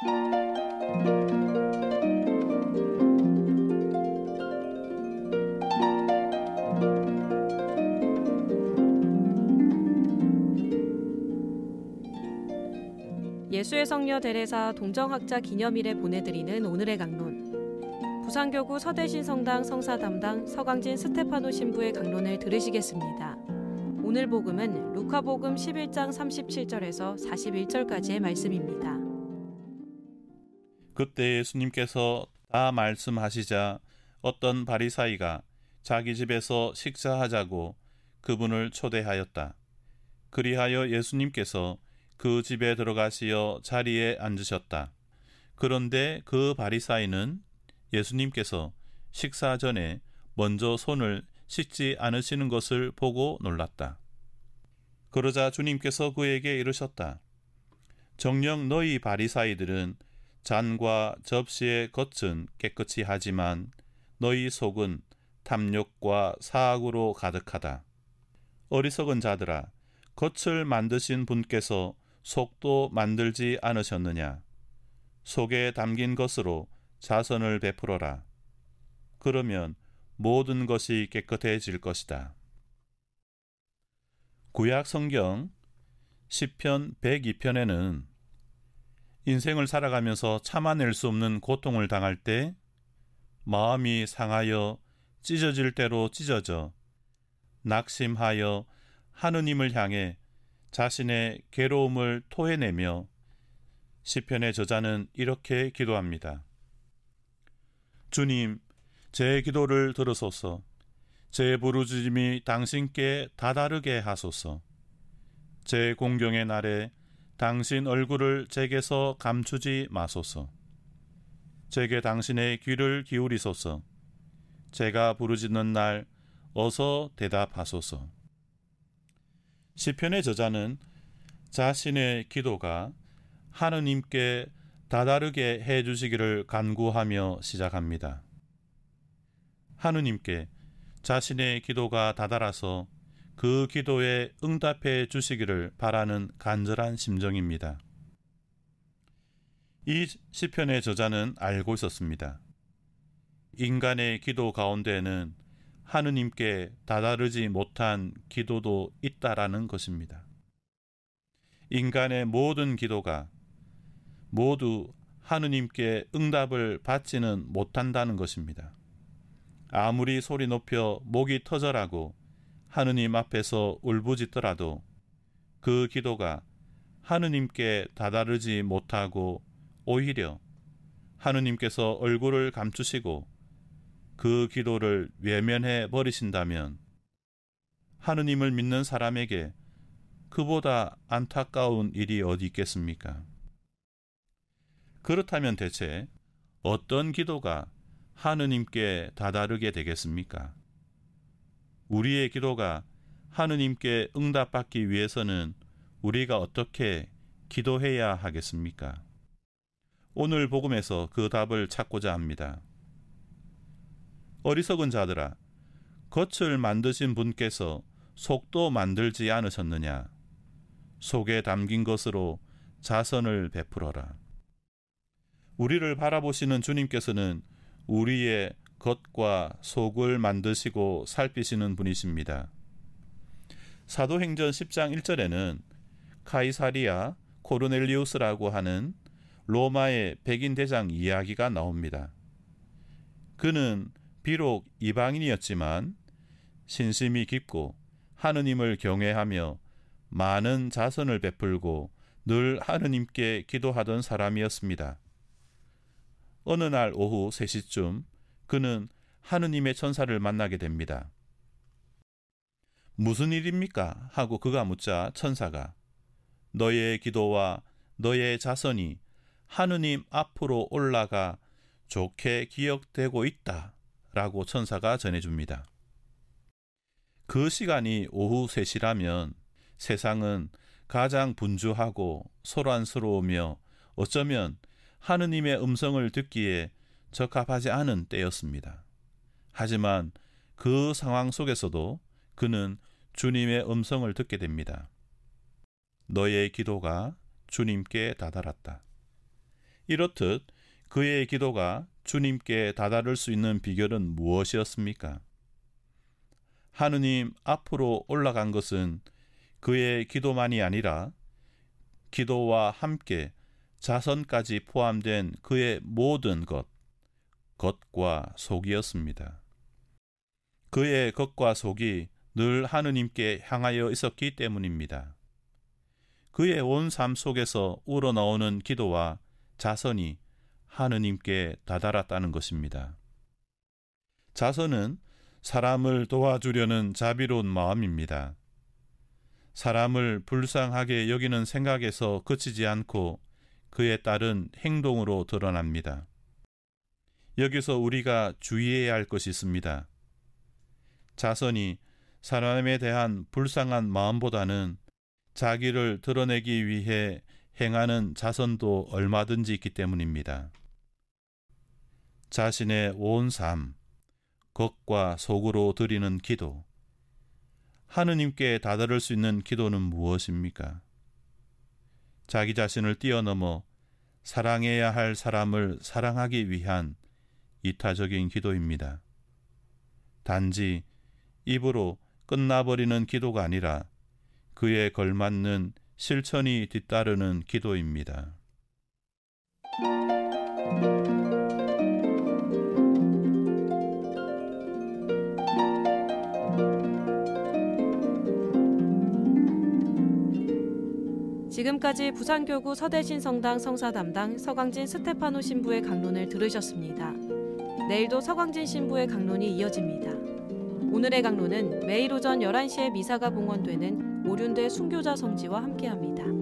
예수의 성녀 데레사 동정학자 기념일에 보내드리는 오늘의 강론. 부산교구 서대신 성당 성사 담당 서강진 스테파노 신부의 강론을 들으시겠습니다. 오늘 복음은 루카복음 11장 37절에서 41절까지의 말씀입니다. 그때 예수님께서 다 말씀하시자 어떤 바리사이가 자기 집에서 식사하자고 그분을 초대하였다. 그리하여 예수님께서 그 집에 들어가시어 자리에 앉으셨다. 그런데 그 바리사이는 예수님께서 식사 전에 먼저 손을 씻지 않으시는 것을 보고 놀랐다. 그러자 주님께서 그에게 이르셨다. 정녕 너희 바리사이들은 잔과 접시의 겉은 깨끗이 하지만 너희 속은 탐욕과 사악으로 가득하다. 어리석은 자들아, 겉을 만드신 분께서 속도 만들지 않으셨느냐? 속에 담긴 것으로 자선을 베풀어라. 그러면 모든 것이 깨끗해질 것이다. 구약 성경 시편 102편에는 인생을 살아가면서 참아낼 수 없는 고통을 당할 때 마음이 상하여 찢어질 대로 찢어져 낙심하여 하느님을 향해 자신의 괴로움을 토해내며 시편의 저자는 이렇게 기도합니다. 주님, 제 기도를 들으소서. 제 부르짖음이 당신께 다다르게 하소서. 제 공경의 날에 당신 얼굴을 제게서 감추지 마소서. 제게 당신의 귀를 기울이소서. 제가 부르짖는 날 어서 대답하소서. 시편의 저자는 자신의 기도가 하느님께 다다르게 해주시기를 간구하며 시작합니다. 하느님께 자신의 기도가 다다라서 그 기도에 응답해 주시기를 바라는 간절한 심정입니다. 이 시편의 저자는 알고 있었습니다. 인간의 기도 가운데에는 하느님께 다다르지 못한 기도도 있다라는 것입니다. 인간의 모든 기도가 모두 하느님께 응답을 받지는 못한다는 것입니다. 아무리 소리 높여 목이 터져라고 하느님 앞에서 울부짖더라도 그 기도가 하느님께 다다르지 못하고 오히려 하느님께서 얼굴을 감추시고 그 기도를 외면해 버리신다면 하느님을 믿는 사람에게 그보다 안타까운 일이 어디 있겠습니까? 그렇다면 대체 어떤 기도가 하느님께 다다르게 되겠습니까? 우리의 기도가 하느님께 응답받기 위해서는 우리가 어떻게 기도해야 하겠습니까? 오늘 복음에서 그 답을 찾고자 합니다. 어리석은 자들아, 겉을 만드신 분께서 속도 만들지 않으셨느냐? 속에 담긴 것으로 자선을 베풀어라. 우리를 바라보시는 주님께서는 우리의 겉과 속을 만드시고 살피시는 분이십니다. 사도행전 10장 1절에는 카이사리아 코르넬리우스라고 하는 로마의 백인 대장 이야기가 나옵니다. 그는 비록 이방인이었지만 신심이 깊고 하느님을 경외하며 많은 자선을 베풀고 늘 하느님께 기도하던 사람이었습니다. 어느 날 오후 3시쯤 그는 하느님의 천사를 만나게 됩니다. 무슨 일입니까? 하고 그가 묻자 천사가 너의 기도와 너의 자선이 하느님 앞으로 올라가 좋게 기억되고 있다 라고 천사가 전해줍니다. 그 시간이 오후 3시라면 세상은 가장 분주하고 소란스러우며 어쩌면 하느님의 음성을 듣기에 적합하지 않은 때였습니다. 하지만 그 상황 속에서도 그는 주님의 음성을 듣게 됩니다. 너의 기도가 주님께 다다랐다. 이렇듯 그의 기도가 주님께 다다를 수 있는 비결은 무엇이었습니까? 하느님 앞으로 올라간 것은 그의 기도만이 아니라 기도와 함께 자선까지 포함된 그의 모든 겉과 속이었습니다. 그의 겉과 속이 늘 하느님께 향하여 있었기 때문입니다. 그의 온 삶 속에서 우러나오는 기도와 자선이 하느님께 다다랐다는 것입니다. 자선은 사람을 도와주려는 자비로운 마음입니다. 사람을 불쌍하게 여기는 생각에서 그치지 않고 그에 따른 행동으로 드러납니다. 여기서 우리가 주의해야 할 것이 있습니다. 자선이 사람에 대한 불쌍한 마음보다는 자기를 드러내기 위해 행하는 자선도 얼마든지 있기 때문입니다. 자신의 온 삶, 겉과 속으로 드리는 기도. 하느님께 다다를 수 있는 기도는 무엇입니까? 자기 자신을 뛰어넘어 사랑해야 할 사람을 사랑하기 위한 이타적인 기도입니다. 단지 입으로 끝나버리는 기도가 아니라 그에 걸맞는 실천이 뒤따르는 기도입니다. 지금까지 부산교구 서대신성당 성사담당 서광진 스테파노 신부의 강론을 들으셨습니다. 내일도 서광진 신부의 강론이 이어집니다. 오늘의 강론은 매일 오전 11시에 미사가 봉헌되는 오륜대 순교자 성지와 함께합니다.